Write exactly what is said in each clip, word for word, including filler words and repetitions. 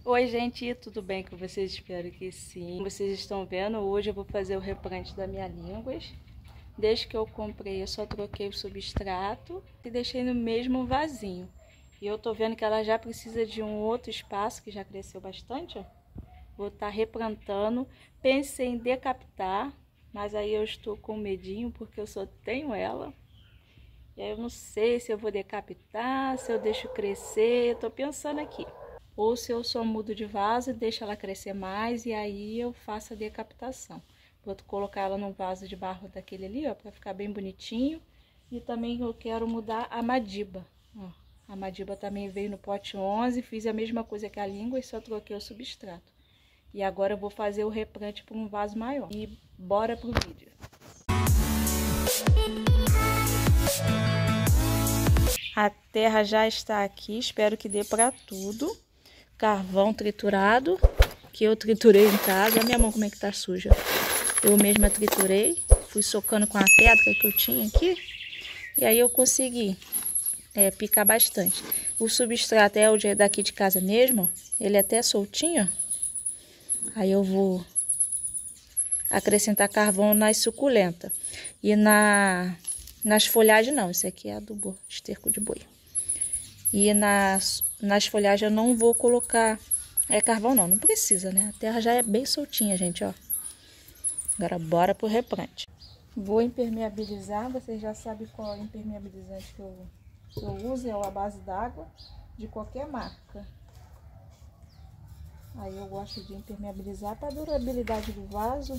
Oi gente, tudo bem com vocês? Espero que sim. Como vocês estão vendo, hoje eu vou fazer o replante da minha línguas. Desde que eu comprei, eu só troquei o substrato e deixei no mesmo vasinho. E eu tô vendo que ela já precisa de um outro espaço, que já cresceu bastante, ó. Vou estar replantando. Pensei em decapitar, mas aí eu estou com medinho porque eu só tenho ela. E aí eu não sei se eu vou decapitar, se eu deixo crescer, eu tô pensando aqui. Ou se eu só mudo de vaso e deixo ela crescer mais e aí eu faço a decapitação. Vou colocar ela num vaso de barro daquele ali, ó, pra ficar bem bonitinho. E também eu quero mudar a madiba, ó. A madiba também veio no pote onze, fiz a mesma coisa que a língua e só troquei o substrato. E agora eu vou fazer o replante para um vaso maior. E bora pro vídeo. A terra já está aqui, espero que dê para tudo. Carvão triturado, que eu triturei em casa. Olha minha mão como é que tá suja. Eu mesma triturei, fui socando com a pedra que eu tinha aqui. E aí eu consegui é, picar bastante. O substrato é o daqui de casa mesmo, ele é até soltinho. Aí eu vou acrescentar carvão nas suculentas. E na, nas folhagens não, isso aqui é adubo, esterco de boi. E nas, nas folhagens eu não vou colocar é, carvão não, não precisa, né? A terra já é bem soltinha, gente, ó. Agora bora pro replante. Vou impermeabilizar, vocês já sabem qual é o impermeabilizante que eu, que eu uso, é a base d'água, de qualquer marca. Aí eu gosto de impermeabilizar para a durabilidade do vaso.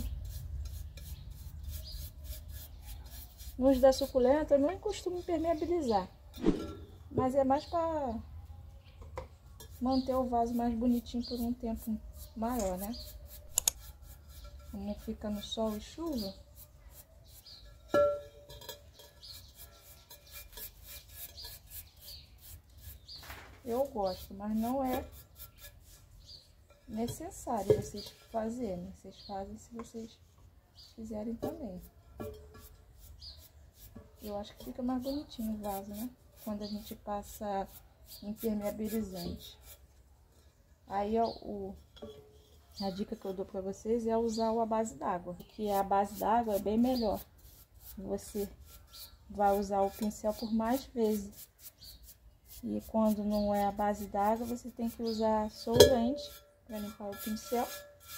Nos da suculenta eu não costumo impermeabilizar, mas é mais para manter o vaso mais bonitinho por um tempo maior, né? Como fica no sol e chuva. Eu gosto, mas não é necessário vocês fazerem. Vocês fazem se vocês quiserem também. Eu acho que fica mais bonitinho o vaso, né? Quando a gente passa impermeabilizante. Aí ó, o, a dica que eu dou pra vocês é usar a base d'água. Que a base d'água é bem melhor. Você vai usar o pincel por mais vezes. E quando não é a base d'água, você tem que usar solvente para limpar o pincel.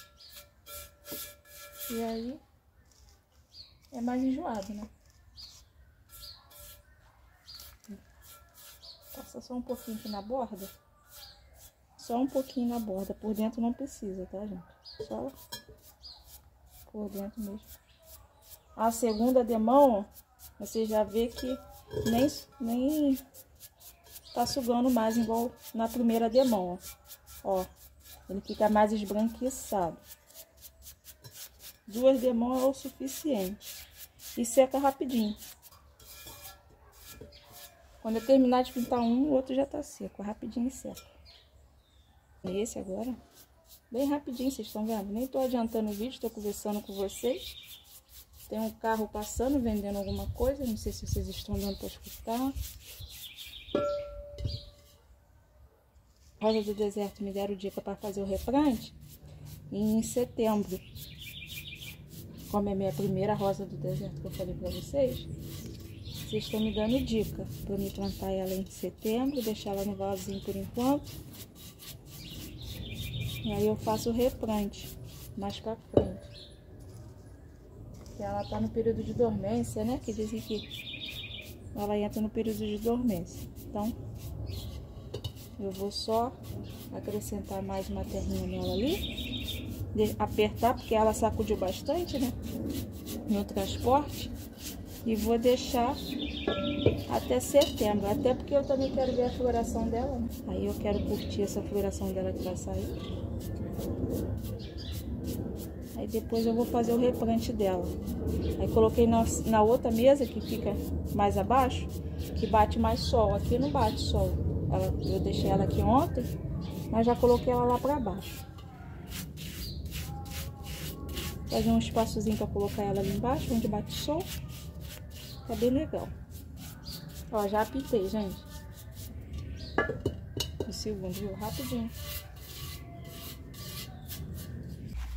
E aí é mais enjoado, né? Passa só um pouquinho aqui na borda. Só um pouquinho na borda. Por dentro não precisa, tá, gente? Só por dentro mesmo. A segunda demão, você já vê que nem, nem tá sugando mais igual na primeira demão, ó. Ó, ele fica mais esbranquiçado. Duas demãos é o suficiente. E seca rapidinho. Quando eu terminar de pintar um, o outro já tá seco. Rapidinho e seca. Esse agora, bem rapidinho, vocês estão vendo? Nem tô adiantando o vídeo, tô conversando com vocês. Tem um carro passando, vendendo alguma coisa. Não sei se vocês estão dando para escutar. Rosa do Deserto me deram dica para fazer o replante em setembro. Como é minha primeira rosa do deserto que eu falei para vocês, vocês estão me dando dica para me plantar ela em setembro, deixar ela no vasinho por enquanto. E aí eu faço o replante mais para frente. Porque ela tá no período de dormência, né? Que dizem que ela entra no período de dormência. Então, eu vou só acrescentar mais uma terrinha nela ali. Apertar, porque ela sacudiu bastante, né? No transporte. E vou deixar até setembro. Até porque eu também quero ver a floração dela, né? Aí eu quero curtir essa floração dela que vai sair. Aí depois eu vou fazer o replante dela. Aí coloquei na, na outra mesa que fica mais abaixo, que bate mais sol. Aqui não bate sol. Ela, eu deixei ela aqui ontem, mas já coloquei ela lá pra baixo. Fazer um espaçozinho pra colocar ela ali embaixo, onde bate sol. Tá bem legal. Ó, já apitei, gente. O segundo, viu? Rapidinho.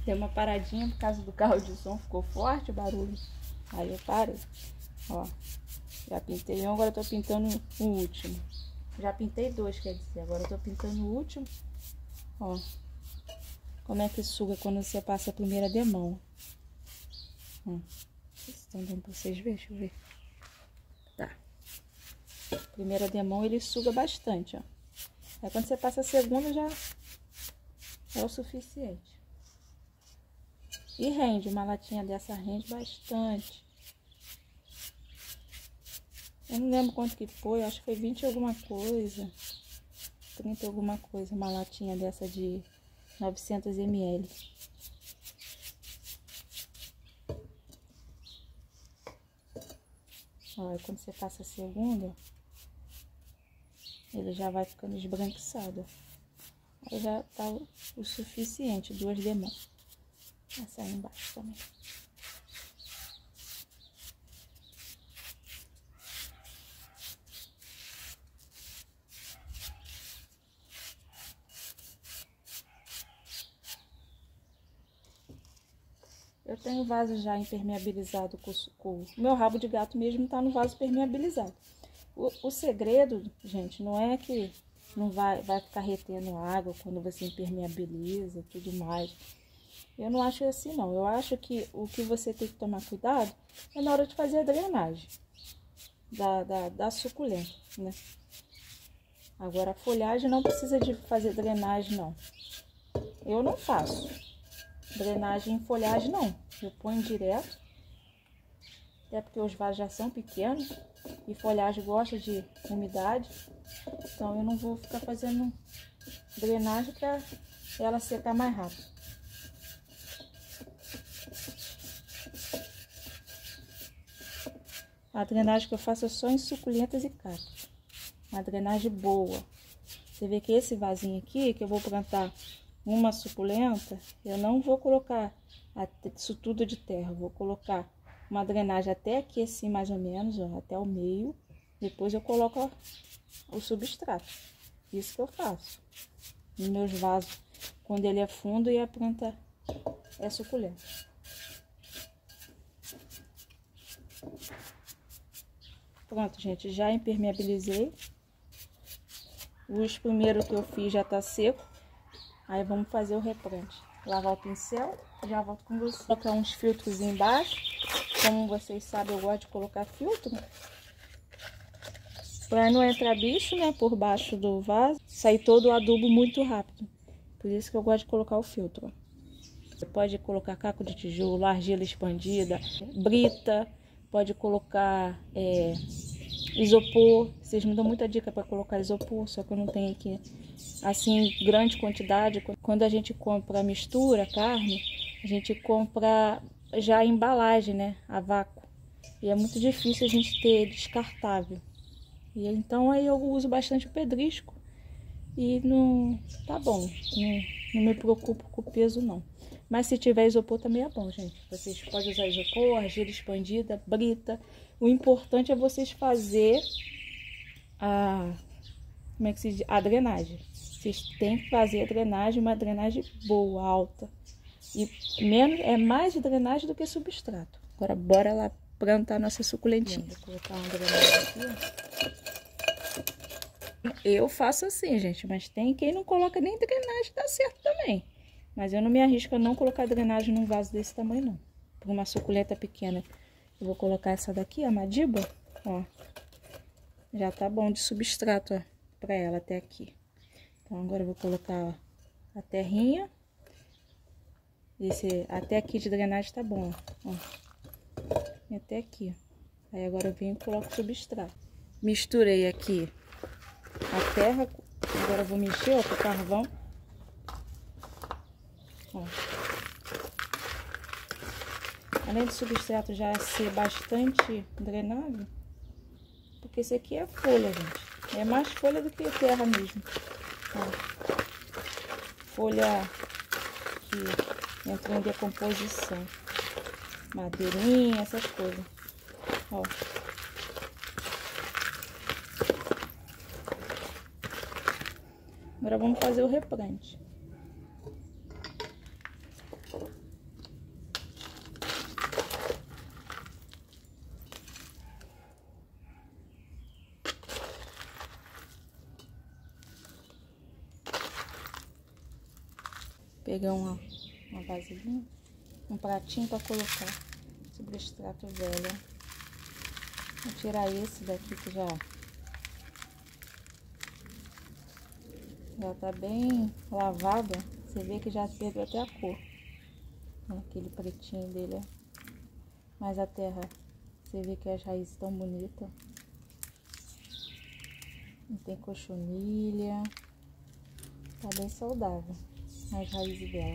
Deu uma paradinha por causa do carro de som, ficou forte o barulho. Aí eu parei. Ó, já pintei um, agora eu tô pintando o último. Já pintei dois, quer dizer, agora eu tô pintando o último. Ó, como é que suga quando você passa a primeira demão. Hum. Estão dando pra vocês verem, deixa eu ver. Tá. Primeira demão ele suga bastante, ó. Aí quando você passa a segunda já é o suficiente. E rende, uma latinha dessa rende bastante. Eu não lembro quanto que foi, acho que foi vinte alguma coisa. trinta alguma coisa, uma latinha dessa de novecentos mililitros. Olha, quando você passa a segunda, ele já vai ficando esbranquiçado. Aí já tá o, o suficiente, duas demãos. Essa aí embaixo também. Eu tenho vaso já impermeabilizado com, com... O meu rabo de gato mesmo tá no vaso impermeabilizado. O, o segredo, gente, não é que não vai, vai ficar retendo água quando você impermeabiliza e tudo mais. Eu não acho assim, não. Eu acho que o que você tem que tomar cuidado é na hora de fazer a drenagem da, da, da suculenta, né? Agora, a folhagem não precisa de fazer drenagem, não. Eu não faço drenagem em folhagem, não. Eu ponho direto. Até porque os vasos já são pequenos e folhagem gosta de umidade. Então, eu não vou ficar fazendo drenagem para ela secar mais rápido. A drenagem que eu faço é só em suculentas e cactos. Uma drenagem boa. Você vê que esse vasinho aqui, que eu vou plantar uma suculenta, eu não vou colocar isso tudo de terra. Eu vou colocar uma drenagem até aqui assim, mais ou menos, ó, até o meio. Depois eu coloco ó, o substrato. Isso que eu faço nos meus vasos, quando ele é fundo e a planta é suculenta. Pronto, gente, já impermeabilizei. Os primeiros que eu fiz já tá seco. Aí vamos fazer o replante. Lavar o pincel, já volto com você. Colocar uns filtros embaixo. Como vocês sabem, eu gosto de colocar filtro. Pra não entrar bicho, né, por baixo do vaso. Sair todo o adubo muito rápido. Por isso que eu gosto de colocar o filtro. Você pode colocar caco de tijolo, argila expandida, brita. Pode colocar é, isopor. Vocês me dão muita dica para colocar isopor, só que eu não tenho aqui assim grande quantidade. Quando a gente compra a mistura, a carne, a gente compra já a embalagem, né, a vácuo. E é muito difícil a gente ter descartável. E então aí eu uso bastante o pedrisco e não tá bom. Não, não me preocupo com o peso não. Mas se tiver isopor também é bom, gente. Vocês podem usar isopor, argila expandida, brita. O importante é vocês fazer a, como é que se diz? A drenagem. Vocês têm que fazer a drenagem, uma drenagem boa, alta. E menos, é mais drenagem do que substrato. Agora bora lá plantar nossa suculentinha. Vou colocar uma drenagem aqui, ó. Eu faço assim, gente, mas tem quem não coloca nem drenagem, dá certo também. Mas eu não me arrisco a não colocar drenagem num vaso desse tamanho, não. Para uma suculenta pequena. Eu vou colocar essa daqui, a Madiba, ó. Já tá bom de substrato, ó, pra ela até aqui. Então, agora eu vou colocar, ó, a terrinha. Esse, até aqui de drenagem tá bom, ó. E até aqui. Aí agora eu venho e coloco o substrato. Misturei aqui a terra. Agora eu vou mexer, ó, com o carvão. Ó. Além do substrato já ser bastante drenado, porque esse aqui é folha, gente. É mais folha do que terra mesmo. Ó. Folha que entra em decomposição. Madeirinha, essas coisas. Ó. Agora vamos fazer o replante. pegar uma, uma vasilhinha, um pratinho para colocar substrato velho. Vou tirar esse daqui que já já tá bem lavado. Você vê que já perdeu até a cor. Aquele pretinho dele, ó. Mas a terra, você vê que as raízes estão bonitas. Não tem cochonilha. Tá bem saudável as raízes dela.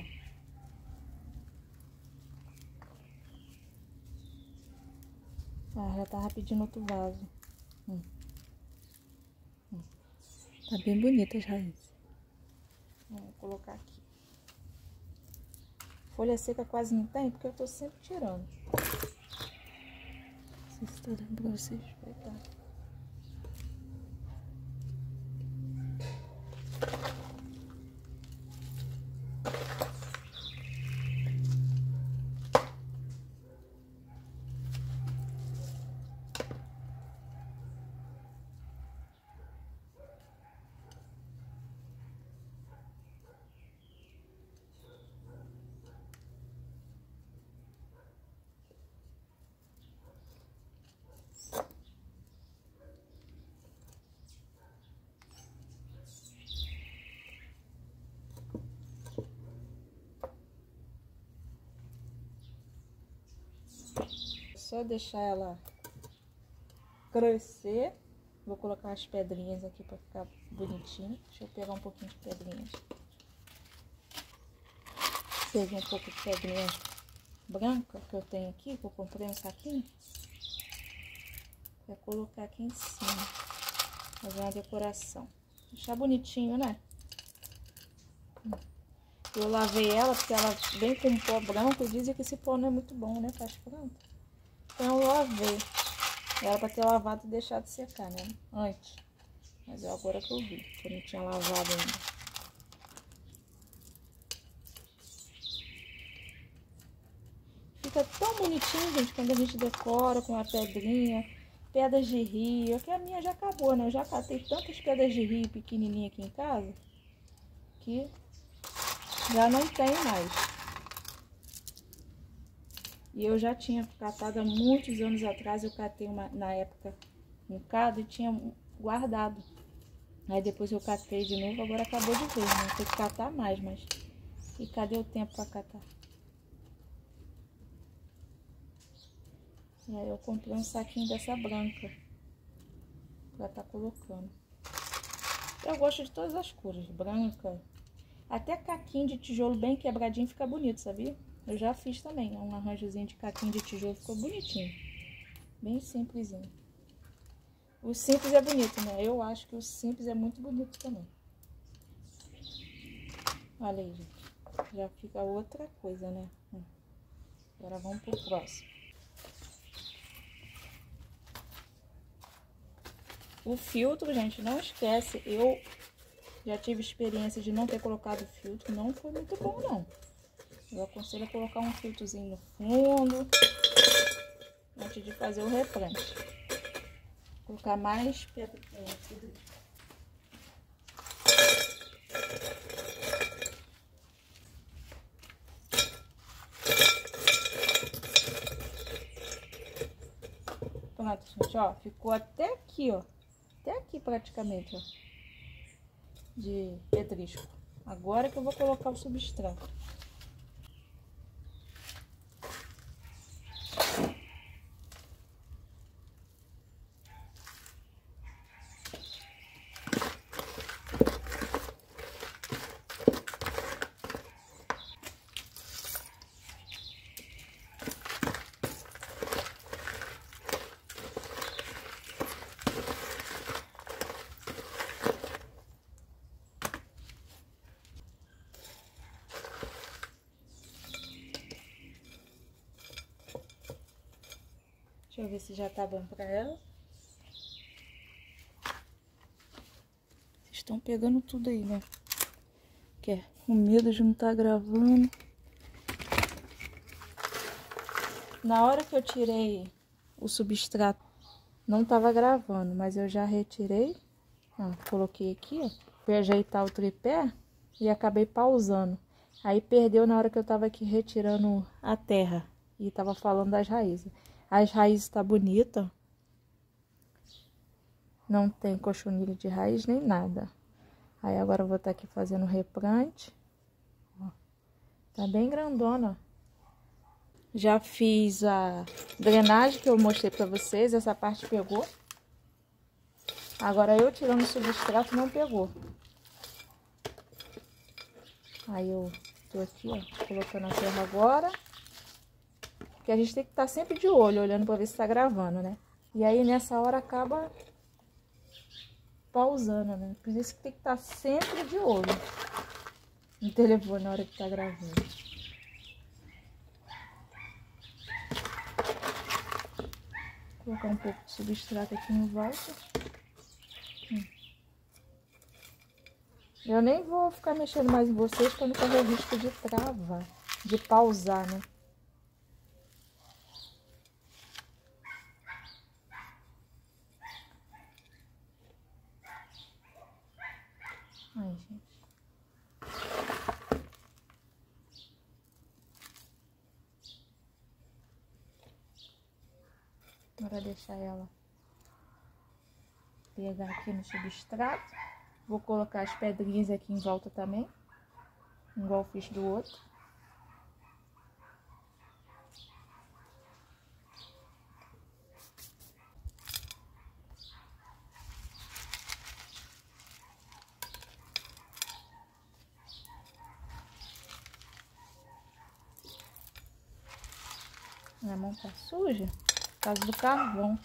Ah, já tava pedindo outro vaso. Hum. Hum. Tá bem bonita as raízes. Vou colocar aqui. Folha seca quase não tem, porque eu tô sempre tirando. Não sei se tá dando pra vocês. Vai dar. Só deixar ela crescer. Vou colocar as pedrinhas aqui para ficar bonitinho. Deixa eu pegar um pouquinho de pedrinhas. Peguei um pouco de pedrinhas branca que eu tenho aqui, que eu comprei no saquinho. Vou colocar aqui em cima. Fazer uma decoração. Deixar bonitinho, né? Eu lavei ela porque ela vem com pó branco. Dizem que esse pó não é muito bom, né? Faz planta. Então eu lavei. Era pra ter lavado e deixado secar, né? Antes. Mas é agora que eu vi, que eu não tinha lavado ainda. Fica tão bonitinho, gente, quando a gente decora com a pedrinha. Pedras de rio. Aqui a minha já acabou, né? Eu já catei tantas pedras de rio pequenininha aqui em casa que já não tem mais. E eu já tinha catado há muitos anos atrás. Eu catei uma, na época um bocado e tinha guardado. Aí depois eu catei de novo, agora acabou de vez, né? Tem que catar mais, mas... E cadê o tempo pra catar? E aí eu comprei um saquinho dessa branca pra tá colocando. Eu gosto de todas as cores, branca. Até caquinho de tijolo bem quebradinho fica bonito, sabia? Eu já fiz também, um arranjozinho de caquinho de tijolo, ficou bonitinho. Bem simplesinho. O simples é bonito, né? Eu acho que o simples é muito bonito também. Olha aí, gente. Já fica outra coisa, né? Agora vamos pro próximo. O filtro, gente, não esquece. Eu já tive experiência de não ter colocado filtro. Não foi muito bom, não. Eu aconselho a colocar um filtrozinho no fundo antes de fazer o replante. Colocar mais pedra. Pronto, gente, ó. Ficou até aqui, ó. Até aqui praticamente, ó. De pedrisco. Agora que eu vou colocar o substrato. Deixa eu ver se já tá bom pra ela. Vocês estão pegando tudo aí, né? Que é com medo de não estar gravando. Na hora que eu tirei o substrato, não tava gravando, mas eu já retirei. Ó, coloquei aqui, ó. Fui ajeitar o tripé e acabei pausando. Aí perdeu na hora que eu tava aqui retirando a terra. E tava falando das raízes. As raízes tá bonita. Não tem cochonilha de raiz nem nada. Aí agora eu vou estar aqui fazendo o replante. Ó, tá bem grandona. Já fiz a drenagem que eu mostrei pra vocês. Essa parte pegou. Agora eu tirando o substrato não pegou. Aí eu tô aqui, ó, colocando a terra agora. Porque a gente tem que estar sempre de olho, olhando pra ver se tá gravando, né? E aí nessa hora acaba pausando, né? Por isso que tem que estar sempre de olho no telefone na hora que tá gravando. Vou colocar um pouco de substrato aqui em volta. Hum. Eu nem vou ficar mexendo mais em vocês para não correr o risco de travar, de pausar, né? Ai, gente. Agora deixar ela pegar aqui no substrato. Vou colocar as pedrinhas aqui em volta também, igual eu fiz do outro. Minha mão tá suja por causa do carvão.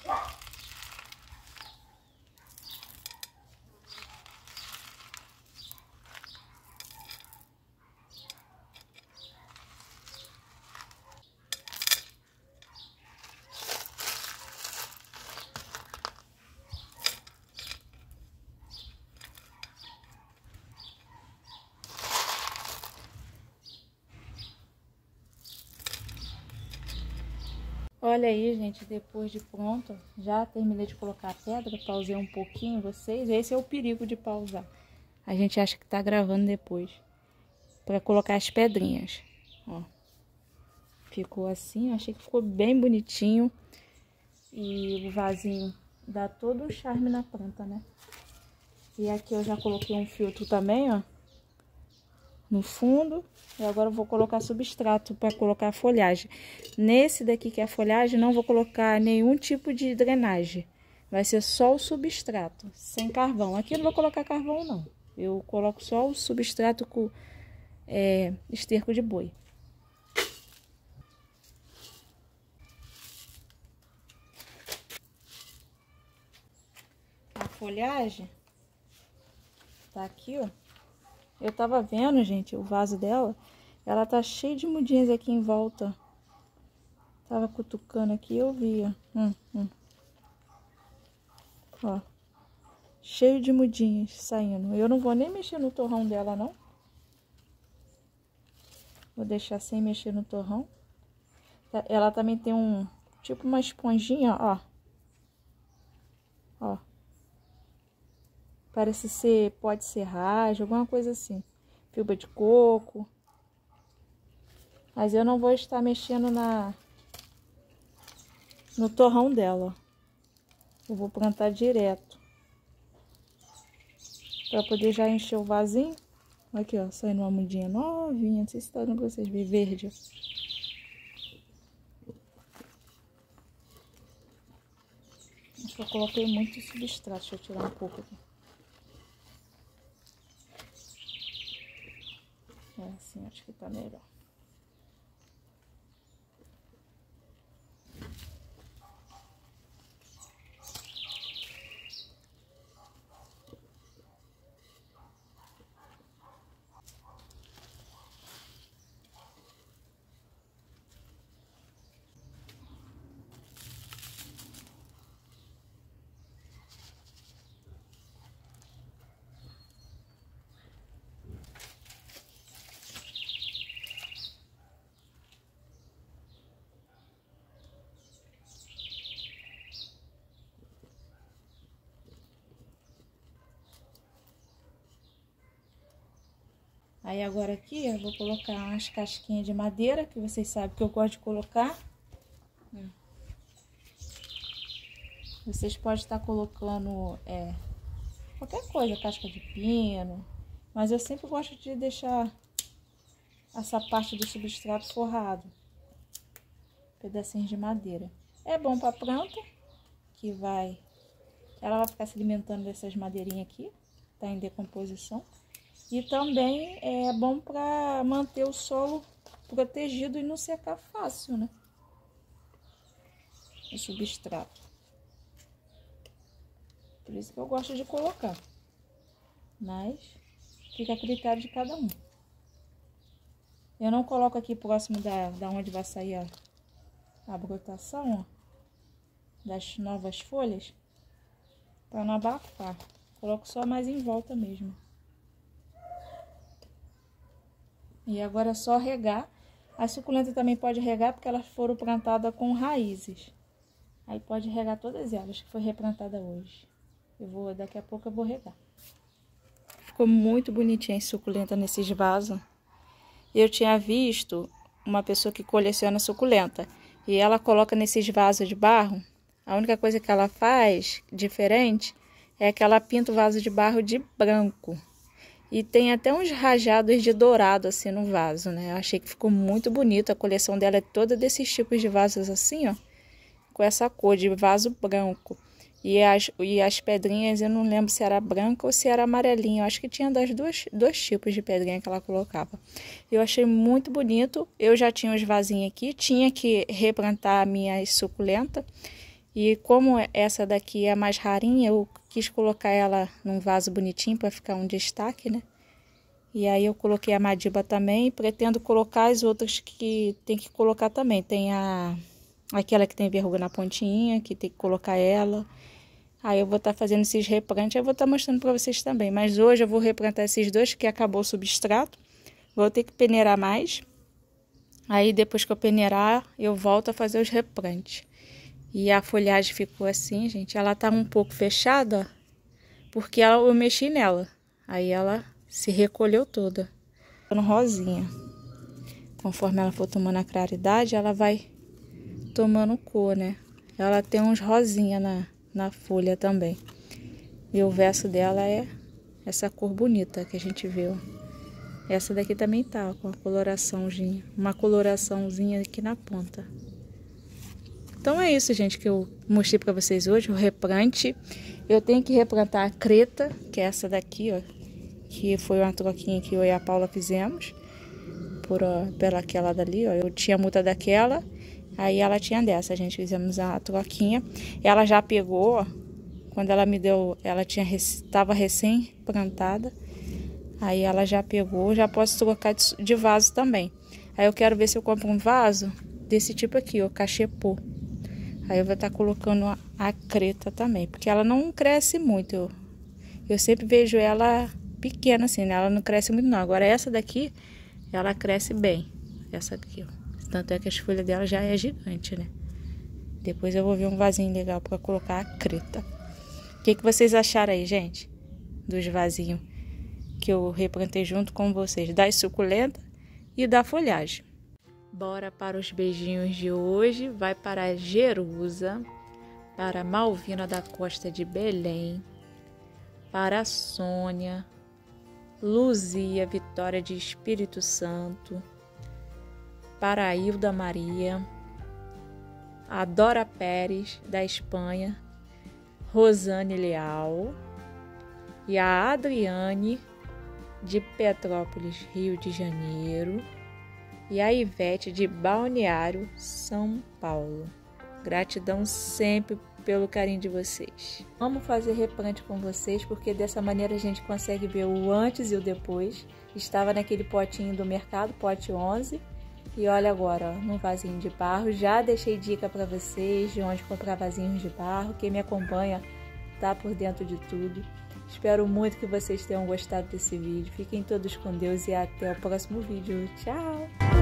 Olha aí, gente, depois de pronto, já terminei de colocar a pedra, pausei um pouquinho vocês. Esse é o perigo de pausar. A gente acha que tá gravando depois. Pra colocar as pedrinhas, ó. Ficou assim, eu achei que ficou bem bonitinho. E o vasinho dá todo o charme na planta, né? E aqui eu já coloquei um filtro também, ó, no fundo. E agora eu vou colocar substrato para colocar a folhagem. Nesse daqui que é a folhagem, não vou colocar nenhum tipo de drenagem. Vai ser só o substrato, sem carvão. Aqui eu não vou colocar carvão, não. Eu coloco só o substrato com é, esterco de boi. A folhagem tá aqui, ó. Eu tava vendo, gente, o vaso dela. Ela tá cheia de mudinhas aqui em volta. Tava cutucando aqui, eu via. Hum, hum. Ó. Cheio de mudinhas saindo. Eu não vou nem mexer no torrão dela, não. Vou deixar sem mexer no torrão. Ela também tem um... tipo uma esponjinha, ó. Ó. Parece ser... pode ser rádio, alguma coisa assim. Fibra de coco. Mas eu não vou estar mexendo na... no torrão dela. Eu vou plantar direto. Pra poder já encher o vasinho. Aqui, ó, saindo uma mudinha novinha. Não sei se tá dando pra vocês verem, verde. Acho que eu coloquei muito substrato. Deixa eu tirar um pouco aqui. É assim, acho que tá melhor. Aí agora aqui eu vou colocar umas casquinhas de madeira, que vocês sabem que eu gosto de colocar. Vocês podem estar colocando é, qualquer coisa, casca de pino, mas eu sempre gosto de deixar essa parte do substrato forrado, pedacinhos de madeira. É bom para a planta, que vai, ela vai ficar se alimentando dessas madeirinhas aqui, tá em decomposição. E também é bom para manter o solo protegido e não secar fácil, né? O substrato. Por isso que eu gosto de colocar. Mas fica a critério de cada um. Eu não coloco aqui próximo da, da onde vai sair a, a brotação, ó, das novas folhas, para não abafar. Coloco só mais em volta mesmo. E agora é só regar. A suculenta também pode regar porque elas foram plantadas com raízes. Aí pode regar todas elas que foi replantada hoje. Eu vou, daqui a pouco eu vou regar. Ficou muito bonitinha a suculenta nesses vasos. Eu tinha visto uma pessoa que coleciona suculenta. E ela coloca nesses vasos de barro. A única coisa que ela faz diferente é que ela pinta o vaso de barro de branco. E tem até uns rajados de dourado assim no vaso, né? Eu achei que ficou muito bonito. A coleção dela é toda desses tipos de vasos assim, ó. Com essa cor de vaso branco. E as, e as pedrinhas, eu não lembro se era branca ou se era amarelinha. Eu acho que tinha das duas, dois tipos de pedrinha que ela colocava. Eu achei muito bonito. Eu já tinha os vasinhos aqui. Tinha que replantar a minha suculenta. E como essa daqui é mais rarinha, eu quis colocar ela num vaso bonitinho para ficar um destaque, né? E aí eu coloquei a madiba também. E pretendo colocar as outras que tem que colocar também. Tem a... aquela que tem verruga na pontinha, que tem que colocar ela. Aí eu vou estar tá fazendo esses replantes, eu vou estar tá mostrando para vocês também. Mas hoje eu vou replantar esses dois, que acabou o substrato. Vou ter que peneirar mais. Aí depois que eu peneirar, eu volto a fazer os replantes. E a folhagem ficou assim, gente. Ela tá um pouco fechada, porque ela, eu mexi nela. Aí ela se recolheu toda. Ficando rosinha. Conforme ela for tomando a claridade, ela vai tomando cor, né? Ela tem uns rosinha na, na folha também. E o verso dela é essa cor bonita que a gente viu. Essa daqui também tá com a coloraçãozinha, uma coloraçãozinha aqui na ponta. Então é isso, gente, que eu mostrei pra vocês hoje, o replante. Eu tenho que replantar a creta, que é essa daqui, ó, que foi uma troquinha que eu e a Paula fizemos por, ó, pela aquela dali, ó. Eu tinha muita daquela. Aí ela tinha dessa, a gente fizemos a troquinha. Ela já pegou, ó, quando ela me deu, ela tinha estava recém plantada. Aí ela já pegou, já posso trocar de, de vaso também. Aí eu quero ver se eu compro um vaso desse tipo aqui, ó, cachepô. Aí eu vou estar colocando a, a creta também, porque ela não cresce muito. Eu, eu sempre vejo ela pequena assim, né? Ela não cresce muito não. Agora essa daqui, ela cresce bem. Essa aqui, ó. Tanto é que as folhas dela já é gigante, né? Depois eu vou ver um vasinho legal para colocar a creta. O que, que vocês acharam aí, gente? Dos vasinhos que eu replantei junto com vocês. Das suculentas e da folhagem. Bora para os beijinhos de hoje. Vai para a Jerusa. Para a Malvina da Costa de Belém. Para a Sônia. Luzia Vitória de Espírito Santo. Para a Hilda Maria, a Dora Pérez, da Espanha, Rosane Leal e a Adriane, de Petrópolis, Rio de Janeiro, e a Ivete, de Balneário, São Paulo. Gratidão sempre pelo carinho de vocês. Vamos fazer replante com vocês, porque dessa maneira a gente consegue ver o antes e o depois. Estava naquele potinho do mercado, pote onze. E olha agora, ó, num vasinho de barro. Já deixei dica para vocês de onde comprar vasinhos de barro. Quem me acompanha tá por dentro de tudo. Espero muito que vocês tenham gostado desse vídeo. Fiquem todos com Deus e até o próximo vídeo. Tchau!